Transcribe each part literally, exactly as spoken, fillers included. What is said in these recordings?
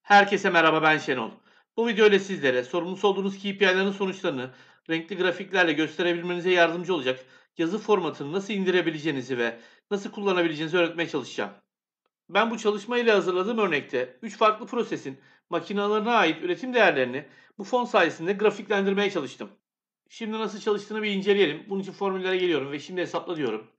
Herkese merhaba, ben Şenol. Bu videoyla sizlere sorumlusu olduğunuz K P I'lerin sonuçlarını renkli grafiklerle gösterebilmenize yardımcı olacak yazı formatını nasıl indirebileceğinizi ve nasıl kullanabileceğinizi öğretmeye çalışacağım. Ben bu çalışma ile hazırladığım örnekte üç farklı prosesin makinalarına ait üretim değerlerini bu fon sayesinde grafiklendirmeye çalıştım. Şimdi nasıl çalıştığını bir inceleyelim. Bunun için formüllere geliyorum ve şimdi hesapla diyorum.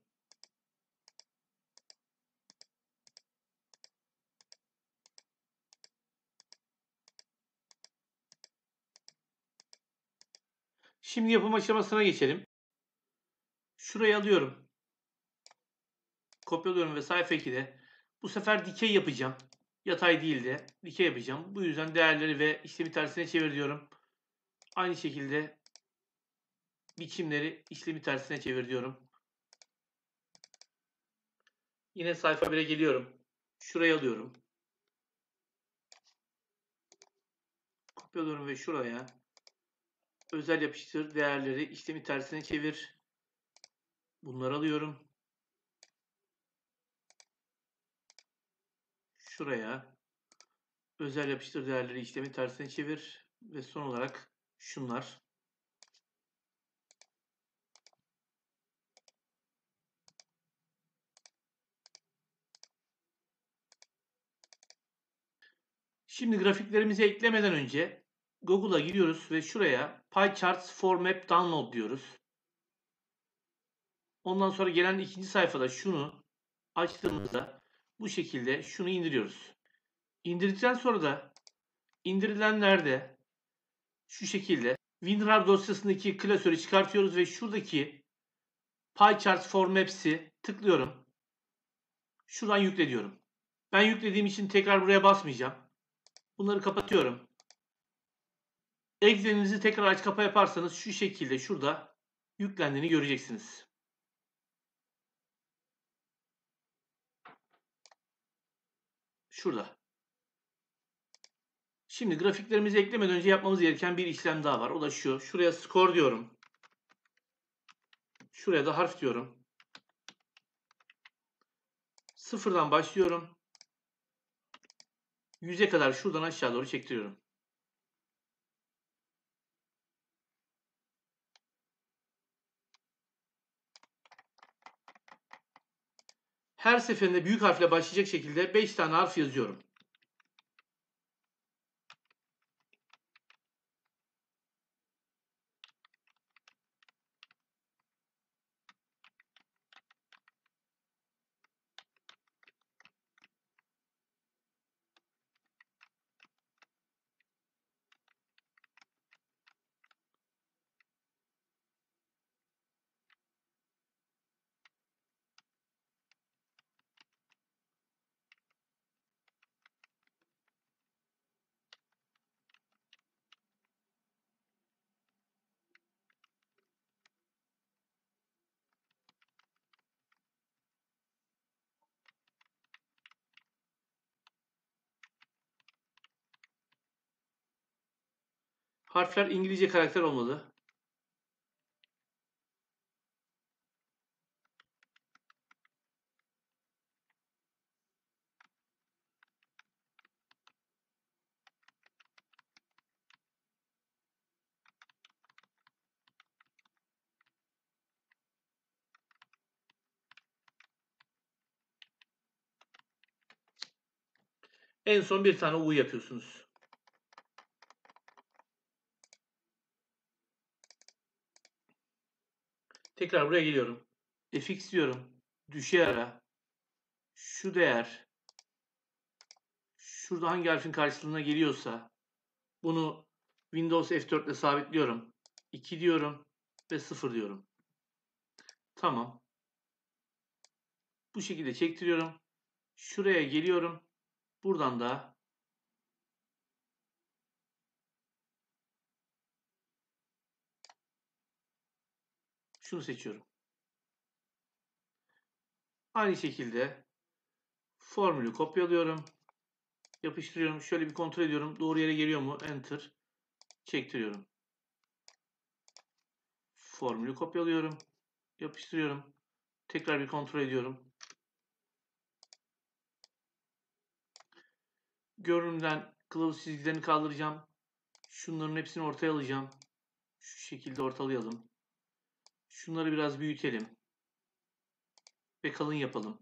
Şimdi yapım aşamasına geçelim. Şurayı alıyorum. Kopyalıyorum ve sayfa ikide bu sefer dikey yapacağım. Yatay değil de dikey yapacağım. Bu yüzden değerleri ve işlemi tersine çevir diyorum. Aynı şekilde biçimleri işlemi tersine çevir diyorum. Yine sayfa bire geliyorum. Şurayı alıyorum. Kopyalıyorum ve şuraya özel yapıştır değerleri işlemi tersine çevir. Bunları alıyorum. Şuraya özel yapıştır değerleri işlemi tersine çevir ve son olarak şunlar. Şimdi grafiklerimizi eklemeden önce Google'a giriyoruz ve şuraya PyCharts for Map Download diyoruz. Ondan sonra gelen ikinci sayfada şunu açtığımızda bu şekilde şunu indiriyoruz. İndirdikten sonra da indirilenlerde şu şekilde WinRAR dosyasındaki klasörü çıkartıyoruz ve şuradaki PyCharts for Maps'i tıklıyorum. Şuradan yükle diyorum. Ben yüklediğim için tekrar buraya basmayacağım. Bunları kapatıyorum. Excel'inizi tekrar aç kapa yaparsanız şu şekilde şurada yüklendiğini göreceksiniz. Şurada. Şimdi grafiklerimizi eklemeden önce yapmamız gereken bir işlem daha var. O da şu. Şuraya skor diyorum. Şuraya da harf diyorum. Sıfırdan başlıyorum. yüze kadar şuradan aşağı doğru çektiriyorum. Her seferinde büyük harfle başlayacak şekilde beş tane harf yazıyorum. Harfler İngilizce karakter olmalı. En son bir tane U yapıyorsunuz. Tekrar buraya geliyorum. F X diyorum. Düşey ara. Şu değer şurada hangi harfin karşılığına geliyorsa bunu Windows F dört ile sabitliyorum. iki diyorum ve sıfır diyorum. Tamam. Bu şekilde çektiriyorum. Şuraya geliyorum. Buradan da şunu seçiyorum. Aynı şekilde formülü kopyalıyorum. Yapıştırıyorum. Şöyle bir kontrol ediyorum. Doğru yere geliyor mu? Enter. Çektiriyorum. Formülü kopyalıyorum. Yapıştırıyorum. Tekrar bir kontrol ediyorum. Görünümden Kılavuz çizgilerini kaldıracağım. Şunların hepsini ortaya alacağım. Şu şekilde ortalayalım. Şunları biraz büyütelim. Ve kalın yapalım.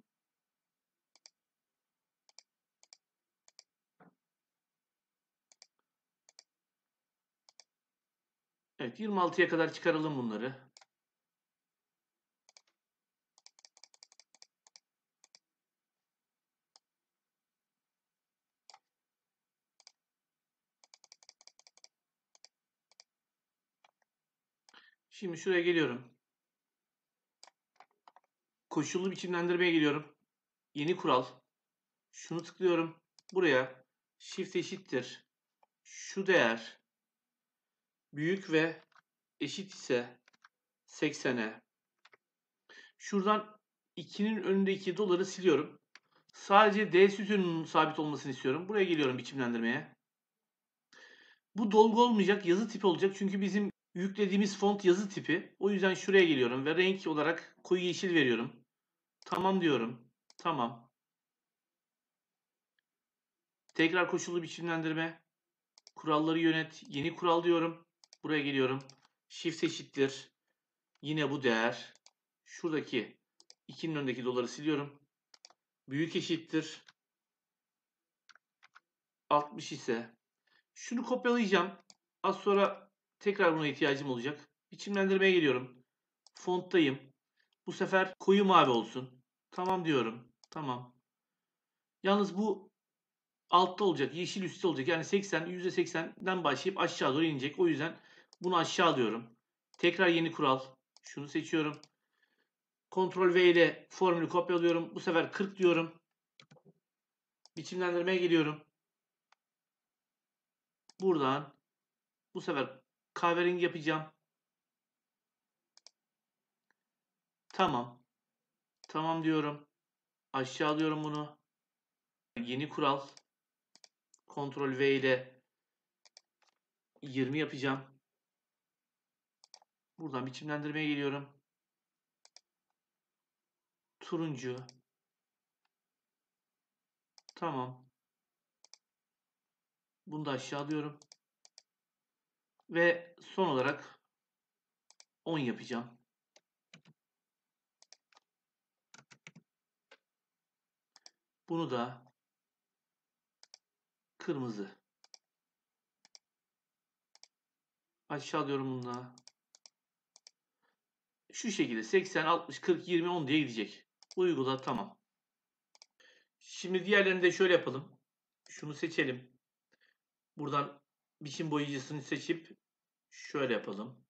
Evet, yirmi altıya kadar çıkaralım bunları. Şimdi şuraya geliyorum. Koşullu biçimlendirmeye geliyorum. Yeni kural. Şunu tıklıyorum. Buraya shift eşittir. Şu değer büyük ve eşit ise seksene. Şuradan ikinin önündeki doları siliyorum. Sadece D sütununun sabit olmasını istiyorum. Buraya geliyorum biçimlendirmeye. Bu dolgu olmayacak, yazı tipi olacak. Çünkü bizim yüklediğimiz font yazı tipi. O yüzden şuraya geliyorum ve renk olarak koyu yeşil veriyorum. Tamam diyorum. Tamam. Tekrar koşullu biçimlendirme. Kuralları yönet. Yeni kural diyorum. Buraya geliyorum. Shift eşittir. Yine bu değer. Şuradaki ikinin önündeki doları siliyorum. Büyük eşittir. altmış ise şunu kopyalayacağım. Az sonra tekrar buna ihtiyacım olacak. Biçimlendirmeye geliyorum. Fonttayım. Bu sefer koyu mavi olsun. Tamam diyorum. Tamam. Yalnız bu altta olacak. Yeşil üstte olacak. Yani seksen, yüzde seksenden başlayıp aşağı doğru inecek. O yüzden bunu aşağı alıyorum. Tekrar yeni kural. Şunu seçiyorum. Ctrl V ile formülü kopyalıyorum. Bu sefer kırk diyorum. Biçimlendirmeye geliyorum. Buradan bu sefer kahverengi yapacağım. Tamam. Tamam diyorum. Aşağı alıyorum bunu. Yeni kural. Ctrl V ile yirmi yapacağım. Buradan biçimlendirmeye geliyorum. Turuncu. Tamam. Bunu da aşağı alıyorum. Ve son olarak on yapacağım. Bunu da kırmızı. Aşağı alıyorum bunu da. Şu şekilde seksen, altmış, kırk, yirmi, on diye gidecek. Uygula, tamam. Şimdi diğerlerini de şöyle yapalım. Şunu seçelim. Buradan biçim boyayıcısını seçip şöyle yapalım.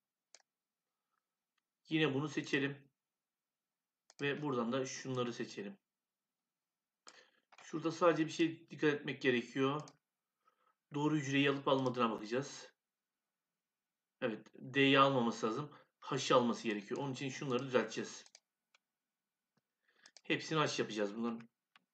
Yine bunu seçelim. Ve buradan da şunları seçelim. Şurada sadece bir şey dikkat etmek gerekiyor. Doğru hücreyi alıp almadığına bakacağız. Evet, D'yi almaması lazım. H'ı alması gerekiyor. Onun için şunları düzelteceğiz. Hepsini H yapacağız bunların.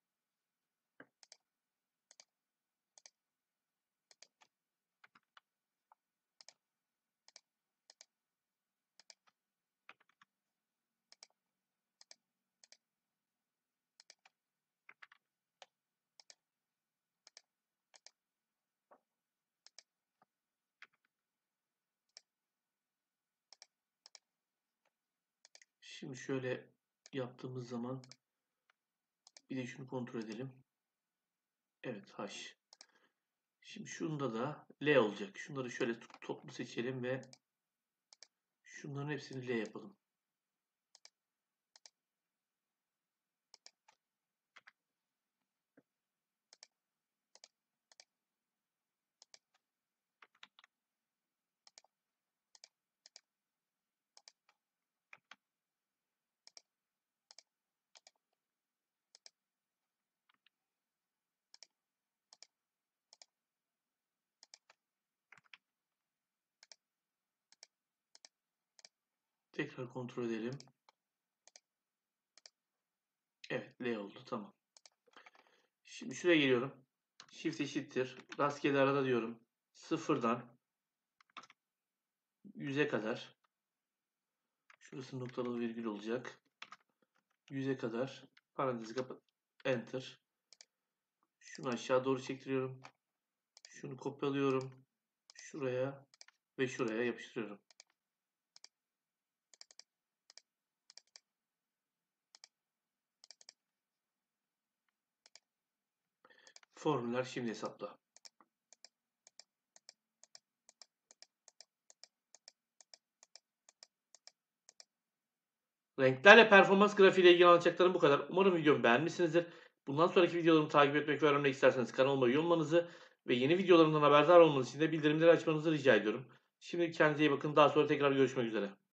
Şimdi şöyle yaptığımız zaman bir de şunu kontrol edelim. Evet, H. Şimdi şunda da L olacak. Şunları şöyle toplu seçelim ve şunların hepsini L yapalım. Tekrar kontrol edelim. Evet, L oldu. Tamam. Şimdi şuraya geliyorum. Shift eşittir. Rastgele arada diyorum. Sıfırdan yüze kadar. Şurası noktalı virgül olacak. yüze kadar. Parantezi kapat. Enter. Şunu aşağı doğru çektiriyorum. Şunu kopyalıyorum. Şuraya ve şuraya yapıştırıyorum. Formüller şimdi hesapla. Renklerle performans grafiği ile ilgili anlatacaklarım bu kadar. Umarım videomu beğenmişsinizdir. Bundan sonraki videolarımı takip etmek ve öğrenmek isterseniz kanalıma üye olmanızı ve yeni videolarımdan haberdar olmanız için de bildirimleri açmanızı rica ediyorum. Şimdi kendinize iyi bakın. Daha sonra tekrar görüşmek üzere.